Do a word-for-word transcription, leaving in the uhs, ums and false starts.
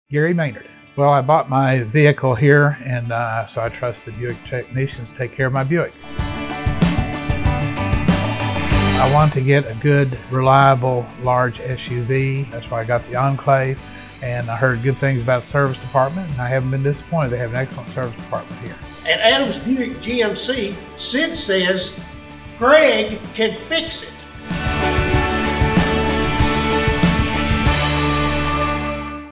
Gary Maynard. Well, I bought my vehicle here, and uh, so I trust the Buick technicians to take care of my Buick. I want to get a good, reliable, large S U V. That's why I got the Enclave, and I heard good things about the service department, and I haven't been disappointed. They have an excellent service department here. At Adams Buick G M C, Sid says Greg can fix it.